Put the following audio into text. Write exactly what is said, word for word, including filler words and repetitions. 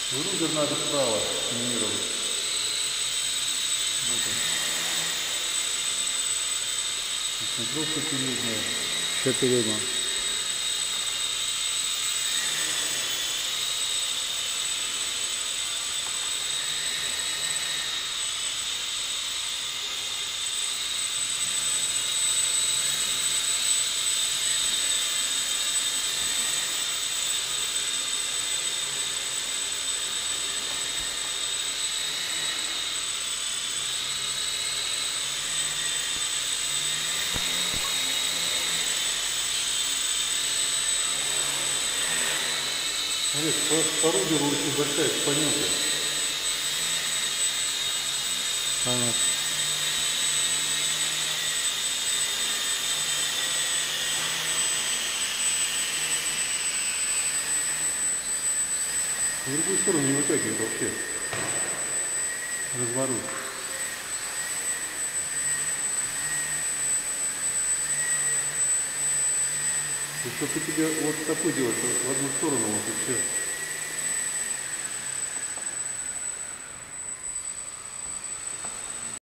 Рудер надо вправо минировать. Вот он. Не просто передняя. Все переднее. Олег, по, по рудеру очень большая экспонента. Понятно. В другую сторону не вытягивает вообще. Разворот. И чтобы у тебя вот такой делать, в одну сторону вот и все.